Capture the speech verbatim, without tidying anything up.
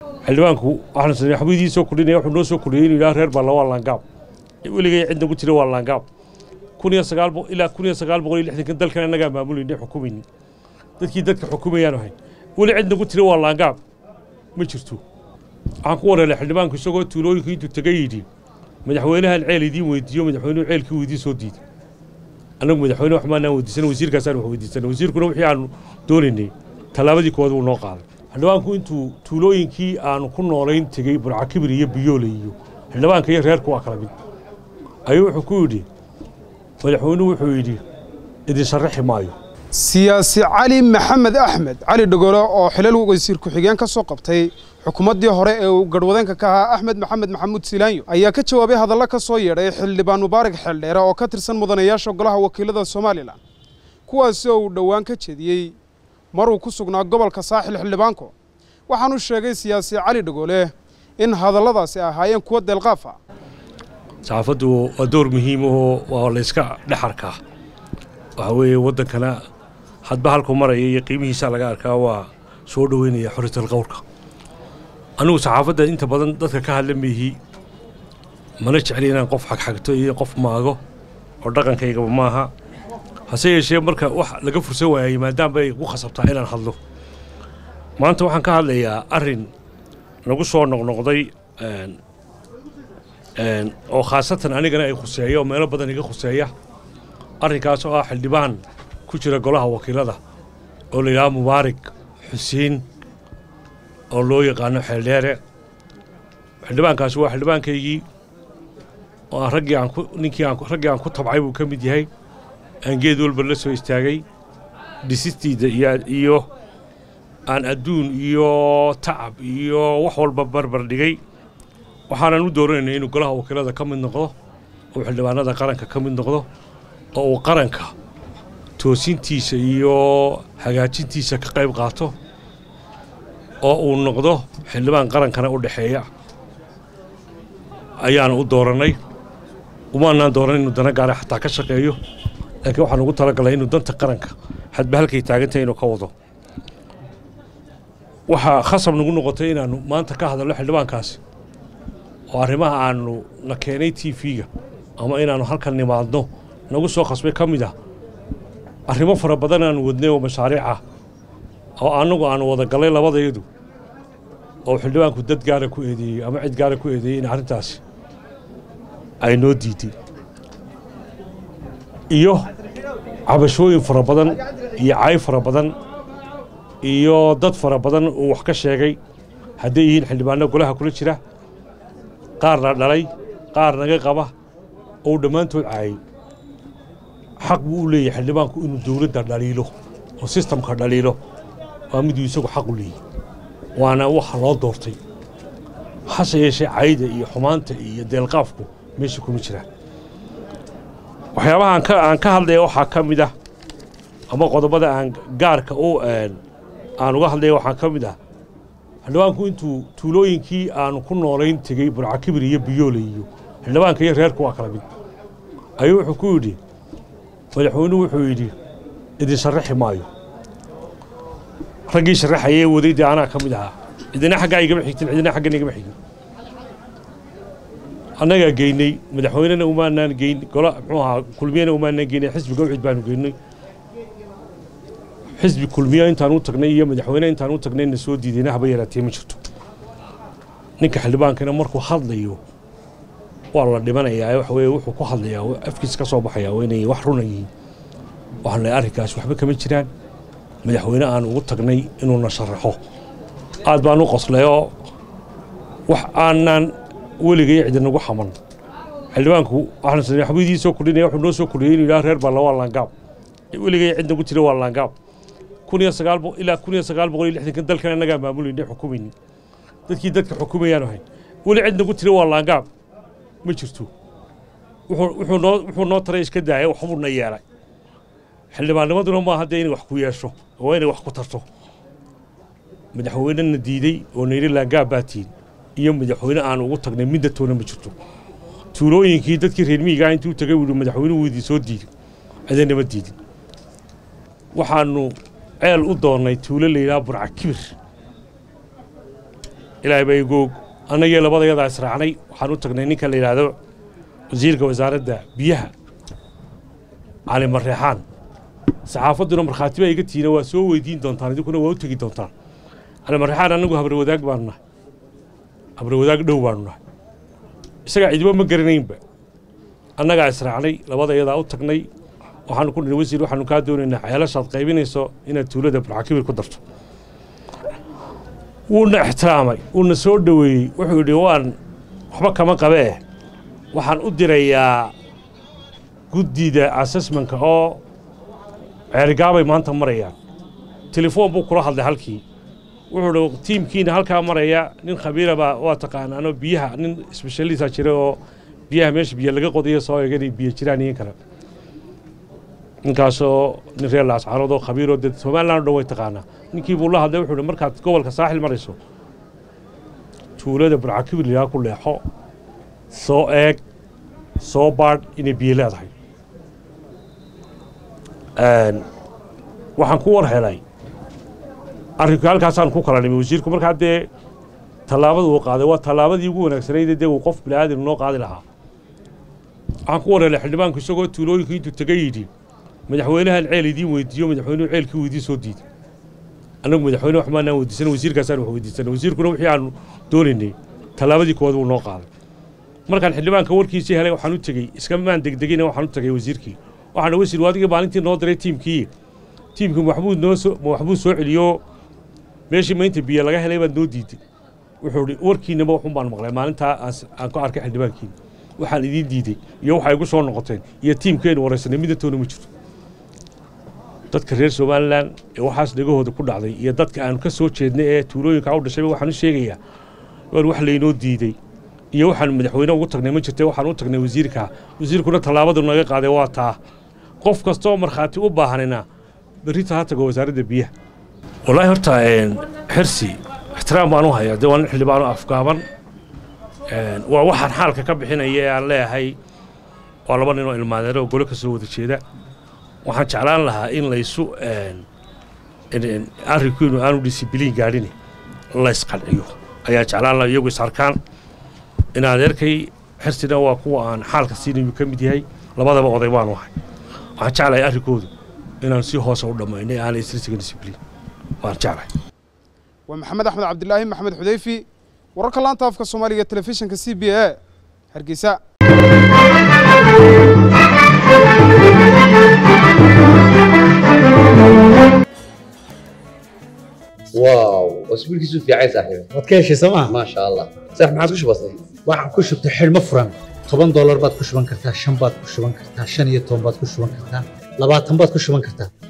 xildhibaanku waxaan sameeyay xabiidii soo kordhinay wuxuu noo soo kordhiyay inuu ilaa reer baa laba laangaab weligay cidna ku jira waa laangaab kun iyo sagaal boqol ilaa kun iyo sagaal boqol iyo lixdan dalkan anaga maamulinay xukuumayni dadkii dadka xukuumayaan ahay weli cidna ku jira waa laangaab ma jirto waxaan ku wareelay xildhibaanku isagoo tuulooyinka intuu tagay yidhi madaxweynahan ceel idiin weydiiyo madaxweynuhu ceelkii weydii soo diiday anagu madaxweyne wax maanaan weydiisan wasiirkaasaan wax weydiisan wasiirkuna wixii aanu doonaynay tallaabadii koowaad wuu noo qaaday xildhibaanku intuu tuulooyinkii aanu ku noolayn tegey burcakibir iyo biyoole iyo xildhibaanka iyo reerku waa kala mid ayuu wuxuu ku yidhi madaxweynuhu wuxuu yidhi idin sharaxi maayo siyaasi cali maxamed axmed cali dhogolo oo xilal wasiir ku-xigeen ka soo qabtay xukuumaddii hore ee uu garwadeenka ka ahaa axmed maxamed maxamuud silaanyo ayaa ka jawaabay hadalla ka soo yeedhay xildhibaan mubaarak xeeldheere oo ka tirsan mudanayaasha golaha wakiilada somalilan kuwaasi oo uu dhowaan ka jeediyey maruu ku sugnaa gobolka saaxil xildhibaanku waxaanu sheegay siyaasi cali dhogole in hadalladaasi ahaayeen kuwa deelqaaf ah saxaafaddu waa door muhiim oo waa la iska dhaxarka waxa weeye waddankana hadba halku maraya iyo qiimihiisa laga arkaa waa soo dhaweynaya xuriyatul qowlka anigu saxaafadda inta badan dadka ka hadla meehi mana jecli inaan qof xagxagto iyo qof maago oo dhaqankaygaba maaha hase yeeshee marka wax laga fursan waayay maadaama ay ku khasabtaa inaan hadlo maanta waxaan ka hadlayaa arrin nagu soo noqnoqday oo khaasatan anigana ay khuseeyo oo meelo badan iga khuseeya arrinkaas oo ah xildhibaan ku jira golaha wakiilada oo la yidhaha mubaarak xuseen oo loo yaqaano xeeldheere xildhibaankaasi waa xildhibaankaygii oo raggii aan ku ninkii aan raggii aan ku tabcay buu ka mid yahay aan geed walba la soo istaagay dhisistiida iyo iyo aan adduun iyo tacab iyo wax walba barbar dhigay waxaanan u dooranaynay inuu golaha wakiilada ka mid noqdo oo xildhibaanada qaranka ka mid noqdo oo uu qaranka toosintiisa iyo hagaajintiisa ka qayb qaato oo uu noqdo xildhibaan qarankana u dhaxeeya ayaan u dooranay umaanaan dooran inuu dana gaara xataa ka shaqeeyo laakiin waxaan ugu talagalay inuu danta qaranka hadba halkay taagantahay inuu ka wado waxaa khasab nagu noqotay inaannu maanta ka hadalno xildhibaankaasi oo arrimaha aanu na keenay t v-ga ama inaannu halkan nimaadno nagu soo khasbay ka mid ah arrimo fara badan aanu wadnay oo mashaariic ah oo annagu aanu wada gallay labadayadu oo xildhibaanku dad gaara ku eedeeyey ama cid gaara ku eedeeyey in arrintaasi ay noo diiday iyo cabashooyin fara badan iyo cay fara badan iyo dad fara badan uu wax ka sheegay hadday yihiin xildhibaanno golaha kula jira qaarna dhalay qaar naga qaba oo dhammaantood caayay xaq buu u leeyahay xildhibaanku inuu dawladda dhaliilo oo sistamka dhaliilo waa miduu isagu xaq u leeyahay waana waxa loo doortay hase yeeshee cayda iyo xumaanta iyo deelqaafku meesha kuma jiraan waxyaabaha aan ka hadlaya waxaa ka mid ah ama qodobada aan gaarka u aan uga hadlaya waxaa ka mid ah xildhibaanku intuu tuulooyinkii aanu ku noolayn tegey burcakibir iyo biyoole iyo xildhibaanka iyo reerku waa kala mid ayuu wuxuu ku yidhi madaxweynuhu wuxuu yidhi idin sharaxi maayo raggii sharaxayay waday dee anaa ka mid ahaa cidina xaggaa igama xigtin cidina xaggan igama xigin annagaa geynay madaxweynena umaanaan geyn gola muxuu ahaa kulmiyana umaanaan geynay xisbiga wixid baanu geynay xisbi kulmiya intaan u tagnay iyo madaxweyne intaan u tagnayna soo diidayna haba yaraatee ma jirto ninka xildhibaankana markuu hadlayo waa la dhimanayaa waxa weeye wuxuu ku hadlayaa afkiisa ka soo baxayaa waa inay wax runa yihiin waxaan leeyahay arrinkaas waxba kama jiraan madaxweyne aan ugu tagnay inuuna sharaxo aad baan u qoslayoo wax aanaan weligay cidinagu xaman xildhibaanku waxaan sameeyay xabiidii soo kordhinay wuxuu noo soo kordhiyay inuu ilaa reer baa laba laangaab weligay cidna ku jira waa laangaab kun iyo sagaal boqol ilaa kun iyo sagaal boqol iyo lixdan dalkan anaga maamulinay xukuumayni dadkii dadka xukuumayaan ahay weli cidna ku jira waa laangaab ma jirto wuxuu wuxuu noo wuxuu noo taray iska daayay waxbuu na yeelay xildhibaannimaduna ma hadda inay wax ku yeesho oo inay wax ku tarto madaxweynena diiday oo nayri laangaab baatiin iyo madaxweyne aan ugu tagnay midda toona ma jirto tuulooyinkii dadkii reer miyiga intuu tagay wuu madaxweynuhu weydii soo diiday ciidanama diidin waxaanu ceel u doonnay tuulo la yidhaha burcakibir ilaahay bay goog anagii labadayada israacnay waxaan u tagnay ninka la yiraahdo wasiirka wasaaradda biyaha cali marreexaan saxaafaduna markhaati bay iga tiina waa soo weydiin doontaan idinkuna waa u tagi doontaan cali marreexaan anagu habar wadaag baanu nahay habar wadaag dhow baanu nahay isaga ciidamo ma garanaynba annagaa israacnay labadayada u tagnay waxaanu ku nidhi wasiir waxaanu kaa doonaynaa ceelashaad qaybinayso inaad tuulada burcakibir ku darto wuuna ixtiraamay wuuna soo dhoweeyey wuxuu yidhi waan waxba kama qabee waxaan u dirayaa guddida assessmentka oo ceerigaabay maanta marayaan telefoon buu kula hadlay halkii wuxuu yidhi tiimkiina halkaa maraya nin khabiiraba waa taqaanaanoo biyaha nin specialista jira oo biyaha meesha biyo laga qodiyo soo eeganay biyo jiraan iyo kale ninkaasoo nin reer laascaanood oo khabiiroo dad Soomaaliland oo dhan way taqaanaa ninkii buu la hadlay wuxuu yidhi markaad gobolka saaxil marayso tuulada burcakibir ilaa ku leexo soo eeg soo baadh inay biyo leedahay waxaan ku war helay arrinka halkaasaan ku kala nimay wasiirku markaa dee tallaabada uu qaaday waa tallaabadii ugu wanaagsanayd dee uu qof bilaadan noo qaadi lahaa waxaan ku war helay xildhibaanku isagoo tuulooyinkii intuu tagay yidhi madaxweynahan ceel idiin weydiiyo madaxweynuhu ceelkii weydii soo diiday annagu madaxweyne wax maanaan weydiisan wasiirkaasaan wax weydiisanay wasiirkuna wixii aanu doonaynay tallaabadii koowaad uu noo qaaday markaan xildhibaanka warkiisii helay waxaan u tegey iska maan degdegina waxaan u tagay wasiirkii waxaan wasiir waadigii maalintii noo diray tiimkii tiimkii maxbuud noo soo maxbuud soo celiyo meeshii maanta biyo laga helay baad noo diiday wuxuu yidhi warkiinaba waxun baan maqlay maalintaa aan ku arkay xildhibaankiina waxaan idiin diiday iyo waxay igu soo noqoteen iyo tiimkeenu waraysanay midatoona ma jirto dadka reer Soomaaliland ee waxaas dhagahooda ku dhacday iyo dadka aan ka soo jeednay ee tuulooyinka u dhashay waxaan u sheegayaa war wax leeynoo diiday iyo waxaan madaxweyne ugu tagnay ma jirtay waxaan u tagnay wasiirka wasiirkuna tallaabada naga qaaday waa taa qof kasta oo markhaati u baahanina berita ha tago wasaaradda biyaha wallahi horta xirsi ixtiraam baan u hayaa dee waa nin xildhibaan oo afgaaban waa waxaan xaalka ka bixinaya ee aan leeyahay waa laba nin oo ilmaadeero oo gole ka soo wada jeeda waxaan jeclaan lahaa in laysu arrinkiinu aanu discibliin gaadhin la isqalciyo ayaan jeclaan lahaa iyagu is arkaan in adeerkay xirsina waa kuwa aan xaalka siinayu ka mid yahay labadaba oday baanu ahay waxaan jeclahay arrinkoodu inaan si hoose u dhammaynay aanay isriisiga discibliin waan jeclahay waa maxamed axmed cabdilaahi maxamed xudayfi wararka laanta afka soomaaliga telefishinka c b a hargeysa واو اسبوع كيسو في عايز صاحبي wadkeeshi sama ما شاء الله صح ما عادش بسيط waxaan ku shubtay xilmo furan toban dollar baad ku shuban kartaa shan baad ku shuban kartaa shan iyo toban baad ku shuban kartaa labaatan baad ku shuban kartaa